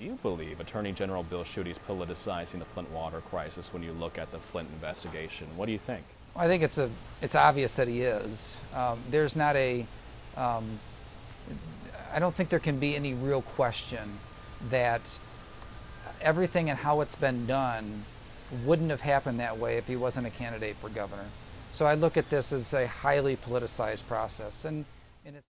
Do you believe Attorney General Bill Schuette is politicizing the Flint water crisis when you look at the Flint investigation? What do you think? I think it's obvious that he is. There's not a, I don't think there can be any real question that everything and how it's been done wouldn't have happened that way if he wasn't a candidate for governor. So I look at this as a highly politicized process, and it's